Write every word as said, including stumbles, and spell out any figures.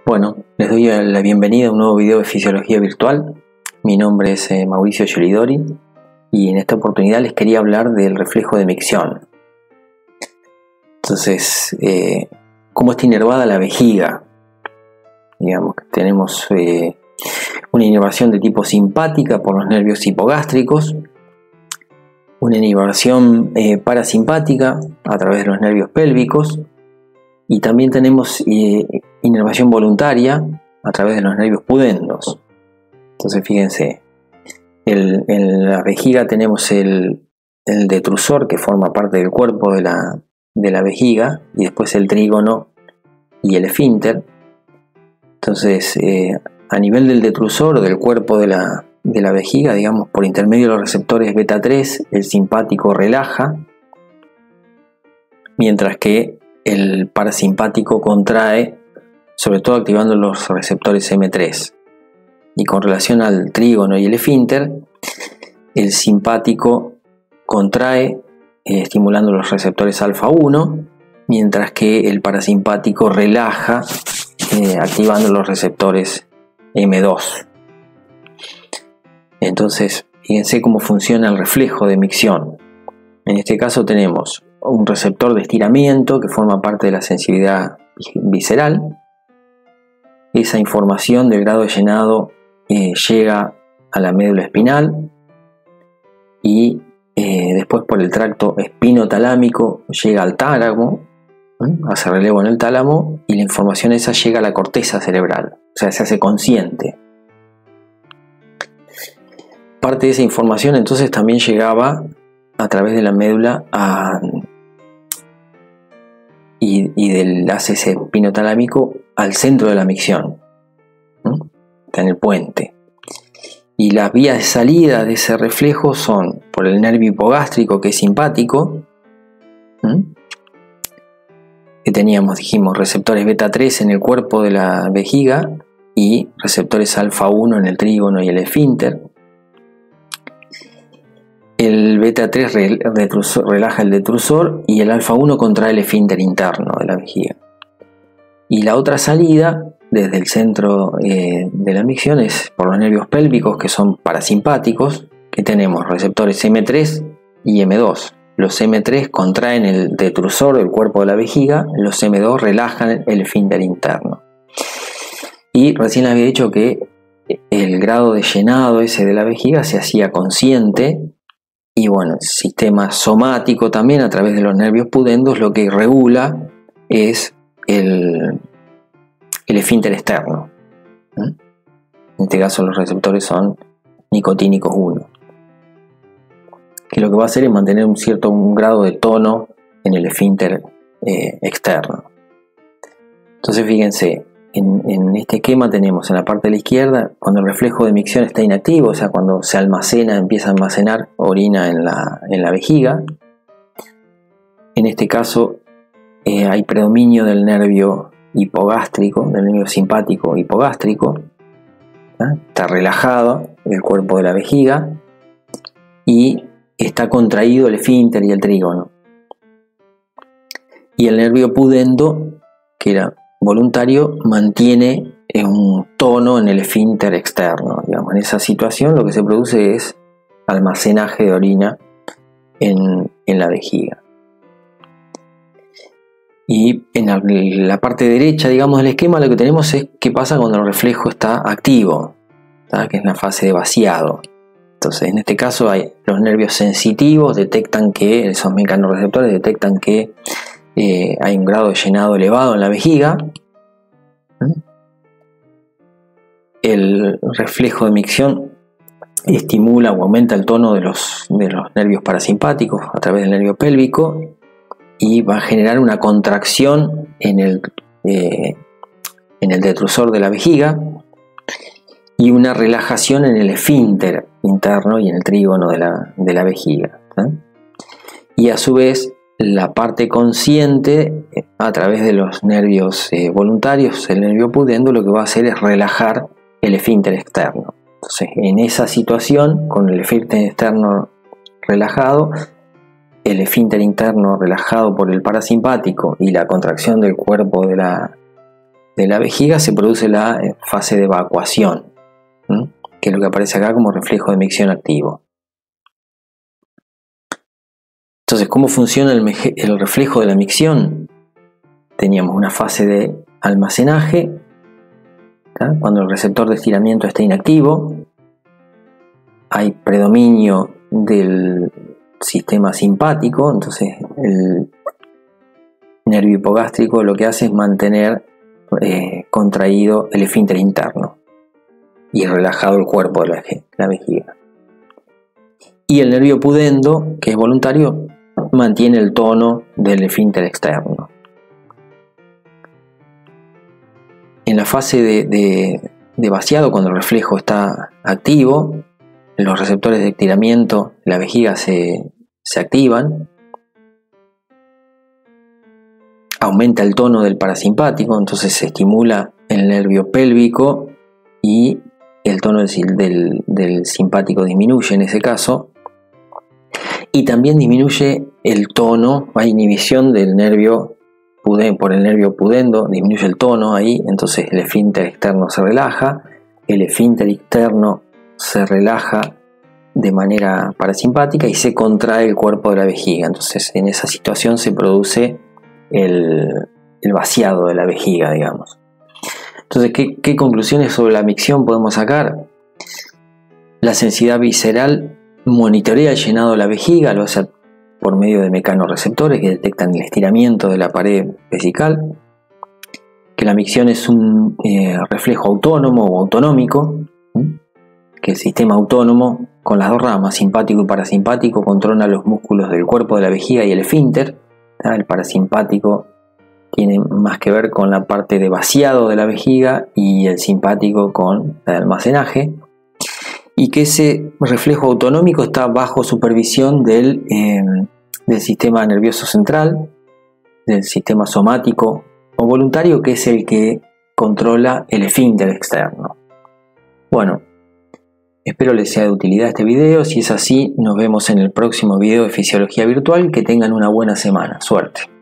Bueno, les doy la bienvenida a un nuevo video de Fisiología Virtual. Mi nombre es eh, Mauricio Gelidori y en esta oportunidad les quería hablar del reflejo de micción. Entonces, eh, ¿cómo está inervada la vejiga? Digamos que tenemos eh, una inervación de tipo simpática por los nervios hipogástricos, una inervación eh, parasimpática a través de los nervios pélvicos, y también tenemos eh, inervación voluntaria a través de los nervios pudendos. Entonces fíjense, el, en la vejiga tenemos el, el detrusor, que forma parte del cuerpo de la, de la vejiga, y después el trígono y el esfínter. Entonces eh, a nivel del detrusor o del cuerpo de la, de la vejiga, digamos, por intermedio de los receptores beta tres, el simpático relaja, mientras que el parasimpático contrae, sobre todo activando los receptores eme tres. Y con relación al trígono y el esfínter, el simpático contrae eh, estimulando los receptores alfa uno, mientras que el parasimpático relaja eh, activando los receptores eme dos. Entonces, fíjense cómo funciona el reflejo de micción. En este caso tenemos un receptor de estiramiento que forma parte de la sensibilidad visceral. Esa información del grado de llenado eh, llega a la médula espinal y eh, después por el tracto espinotalámico llega al tálamo, ¿eh? hace relevo en el tálamo, y la información esa llega a la corteza cerebral, o sea, se hace consciente. Parte de esa información entonces también llegaba a través de la médula a, y, y del ácice espinotalámico al centro de la micción. ¿Mm? Está en el puente. Y las vías de salida de ese reflejo son por el nervio hipogástrico, que es simpático, ¿Mm? que teníamos, dijimos, receptores beta tres en el cuerpo de la vejiga y receptores alfa uno en el trígono y el esfínter. El beta tres relaja el detrusor y el alfa uno contrae el esfínter interno de la vejiga. Y la otra salida desde el centro eh, de la micción es por los nervios pélvicos, que son parasimpáticos, que tenemos receptores eme tres y eme dos. Los eme tres contraen el detrusor del cuerpo de la vejiga, los eme dos relajan el esfínter interno. Y recién les había dicho que el grado de llenado ese de la vejiga se hacía consciente. Y bueno, el sistema somático también a través de los nervios pudendos lo que regula es el, el esfínter externo. ¿Mm? En este caso los receptores son nicotínicos uno. Que lo que va a hacer es mantener un cierto un grado de tono en el esfínter eh, externo. Entonces fíjense, en, en este esquema tenemos en la parte de la izquierda, cuando el reflejo de micción está inactivo, o sea, cuando se almacena, empieza a almacenar orina en la, en la vejiga. En este caso eh, hay predominio del nervio hipogástrico, del nervio simpático hipogástrico. ¿Ah? Está relajado el cuerpo de la vejiga y está contraído el esfínter y el trígono. Y el nervio pudendo, que era voluntario, mantiene un tono en el esfínter externo. Digamos, en esa situación lo que se produce es almacenaje de orina en, en la vejiga. Y en la, la parte derecha, digamos, del esquema, lo que tenemos es qué pasa cuando el reflejo está activo, ¿tá? Que es la fase de vaciado. Entonces, en este caso, hay los nervios sensitivos detectan que, esos mecanorreceptores detectan que Eh, hay un grado de llenado elevado en la vejiga. El reflejo de micción estimula o aumenta el tono de los, de los nervios parasimpáticos a través del nervio pélvico y va a generar una contracción en el, eh, en el detrusor de la vejiga y una relajación en el esfínter interno y en el trígono de la, de la vejiga. ¿eh? Y a su vez la parte consciente, a través de los nervios eh, voluntarios, el nervio pudendo, lo que va a hacer es relajar el esfínter externo. Entonces, en esa situación, con el esfínter externo relajado, el esfínter interno relajado por el parasimpático y la contracción del cuerpo de la, de la vejiga se produce la fase de evacuación, ¿sí? Que es lo que aparece acá como reflejo de micción activo. Entonces, ¿cómo funciona el, el reflejo de la micción? Teníamos una fase de almacenaje, ¿sí? Cuando el receptor de estiramiento está inactivo, hay predominio del sistema simpático, entonces el nervio hipogástrico lo que hace es mantener eh, contraído el esfínter interno y relajado el cuerpo de la, la vejiga. Y el nervio pudendo, que es voluntario, mantiene el tono del esfínter externo. En la fase de, de, de vaciado, cuando el reflejo está activo, los receptores de estiramiento de la vejiga se, se activan, aumenta el tono del parasimpático, entonces se estimula el nervio pélvico y el tono del, del, del simpático disminuye en ese caso, y también disminuye el tono, hay inhibición del nervio pudendo, por el nervio pudendo, disminuye el tono ahí, entonces el esfínter externo se relaja, el esfínter interno se relaja de manera parasimpática y se contrae el cuerpo de la vejiga. Entonces en esa situación se produce el, el vaciado de la vejiga, digamos. Entonces, ¿qué, qué conclusiones sobre la micción podemos sacar? La sensibilidad visceral monitorea el llenado de la vejiga, lo hace por medio de mecanorreceptores que detectan el estiramiento de la pared vesical, que la micción es un eh, reflejo autónomo o autonómico, ¿sí? Que el sistema autónomo con las dos ramas, simpático y parasimpático, controla los músculos del cuerpo de la vejiga y el esfínter. ¿Sí? El parasimpático tiene más que ver con la parte de vaciado de la vejiga y el simpático con el almacenaje, y que ese reflejo autonómico está bajo supervisión del, eh, del sistema nervioso central, del sistema somático o voluntario, que es el que controla el esfínter externo. Bueno, espero les sea de utilidad este video. Si es así, nos vemos en el próximo video de Fisiología Virtual. Que tengan una buena semana. Suerte.